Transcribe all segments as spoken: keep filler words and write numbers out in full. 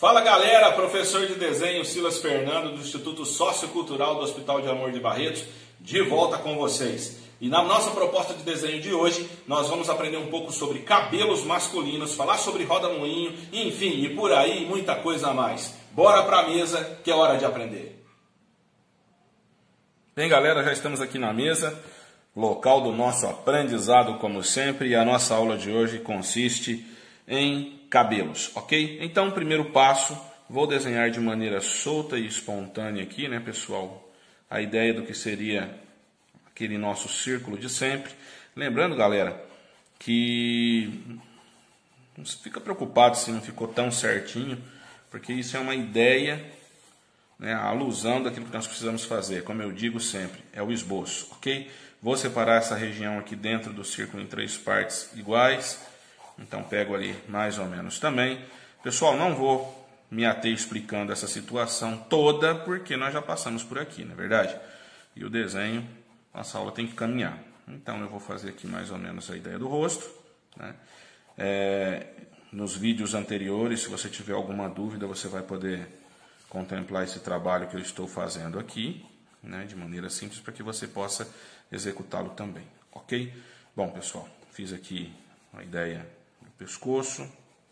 Fala galera, professor de desenho Silas Fernando do Instituto Sociocultural do Hospital de Amor de Barretos, de volta com vocês. E na nossa proposta de desenho de hoje, nós vamos aprender um pouco sobre cabelos masculinos, falar sobre roda-moinho, enfim, e por aí muita coisa a mais. Bora pra mesa que é hora de aprender. Bem galera, já estamos aqui na mesa, local do nosso aprendizado como sempre, e a nossa aula de hoje consiste em cabelos, ok? Então, primeiro passo, vou desenhar de maneira solta e espontânea aqui, né, pessoal? A ideia do que seria aquele nosso círculo de sempre. Lembrando, galera, que não fica preocupado se não ficou tão certinho, porque isso é uma ideia, né, a alusão daquilo que nós precisamos fazer. Como eu digo sempre, é o esboço, ok? Vou separar essa região aqui dentro do círculo em três partes iguais. Então pego ali mais ou menos também. Pessoal, não vou me ater explicando essa situação toda, porque nós já passamos por aqui, não é verdade? E o desenho, nossa aula tem que caminhar. Então eu vou fazer aqui mais ou menos a ideia do rosto, né? É, nos vídeos anteriores, se você tiver alguma dúvida, você vai poder contemplar esse trabalho que eu estou fazendo aqui, né, de maneira simples, para que você possa executá-lo também, ok? Bom, pessoal, fiz aqui a ideia do pescoço,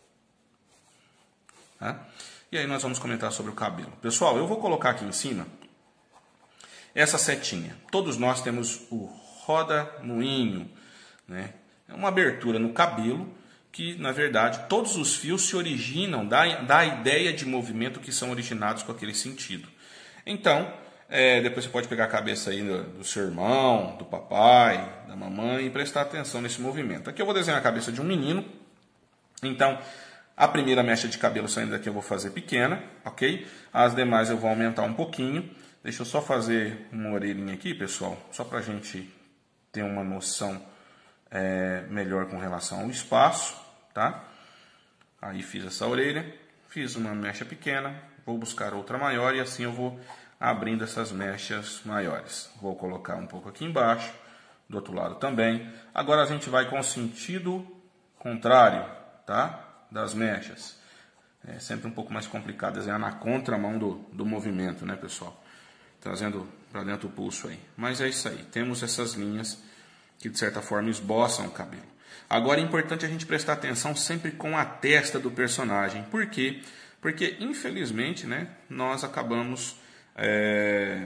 tá? E aí nós vamos comentar sobre o cabelo. Pessoal, eu vou colocar aqui em cima essa setinha. Todos nós temos o roda-moinho, né? É uma abertura no cabelo que, na verdade, todos os fios se originam da, da ideia de movimento que são originados com aquele sentido. Então, é, depois você pode pegar a cabeça aí do, do seu irmão, do papai, da mamãe e prestar atenção nesse movimento. Aqui eu vou desenhar a cabeça de um menino. Então, a primeira mecha de cabelo saindo daqui eu vou fazer pequena, ok? As demais eu vou aumentar um pouquinho. Deixa eu só fazer uma orelhinha aqui, pessoal, só para a gente ter uma noção é, melhor com relação ao espaço, tá? Aí fiz essa orelha, fiz uma mecha pequena, vou buscar outra maior e assim eu vou abrindo essas mechas maiores. Vou colocar um pouco aqui embaixo, do outro lado também. Agora a gente vai com o sentido contrário, tá? Das mechas. É sempre um pouco mais complicado desenhar na contramão do, do movimento, né, pessoal? Trazendo para dentro o pulso aí. Mas é isso aí. Temos essas linhas que, de certa forma, esboçam o cabelo. Agora é importante a gente prestar atenção sempre com a testa do personagem. Por quê? Porque, infelizmente, né, nós acabamos é,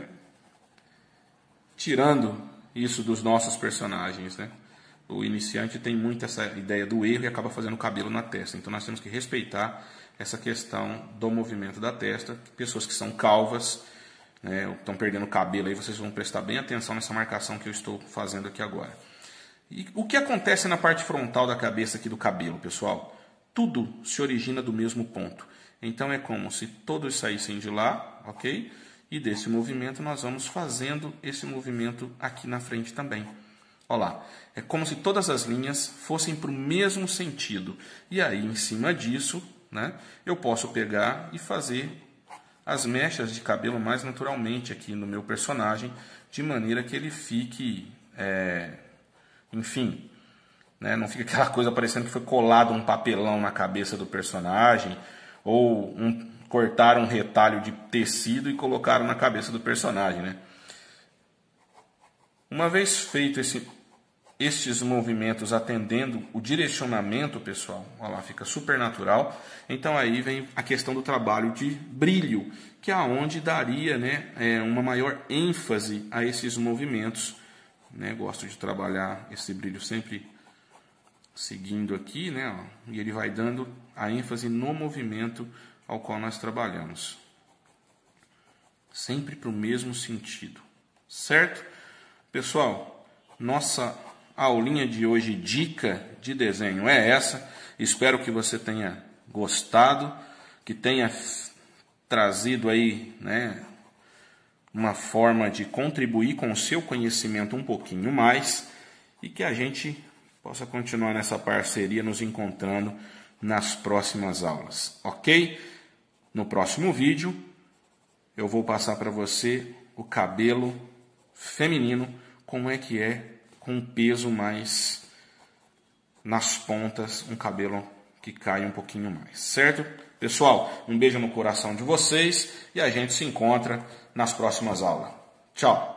tirando isso dos nossos personagens, né? O iniciante tem muito essa ideia do erro e acaba fazendo o cabelo na testa. Então nós temos que respeitar essa questão do movimento da testa. Pessoas que são calvas, né, estão perdendo cabelo, aí vocês vão prestar bem atenção nessa marcação que eu estou fazendo aqui agora. E o que acontece na parte frontal da cabeça aqui do cabelo, pessoal? Tudo se origina do mesmo ponto. Então é como se todos saíssem de lá, ok? E desse movimento nós vamos fazendo esse movimento aqui na frente também. Olha lá, é como se todas as linhas fossem para o mesmo sentido. E aí, em cima disso, né, eu posso pegar e fazer as mechas de cabelo mais naturalmente aqui no meu personagem, de maneira que ele fique, é, enfim, né, não fica aquela coisa parecendo que foi colado um papelão na cabeça do personagem, ou um, cortaram um retalho de tecido e colocaram na cabeça do personagem, né? Uma vez feito esse, estes movimentos atendendo o direcionamento, pessoal, olha lá, fica super natural. Então aí vem a questão do trabalho de brilho, que é onde daria, né, é, uma maior ênfase a esses movimentos, né? Gosto de trabalhar esse brilho sempre seguindo aqui, né, ó, e ele vai dando a ênfase no movimento ao qual nós trabalhamos. Sempre para o mesmo sentido, certo? Pessoal, nossa aulinha de hoje, dica de desenho, é essa. Espero que você tenha gostado, que tenha trazido aí, né, uma forma de contribuir com o seu conhecimento um pouquinho mais e que a gente possa continuar nessa parceria, nos encontrando nas próximas aulas, ok? No próximo vídeo, eu vou passar para você o cabelo feminino, como é que é com um peso mais nas pontas, um cabelo que caia um pouquinho mais, certo? Pessoal, um beijo no coração de vocês e a gente se encontra nas próximas aulas. Tchau!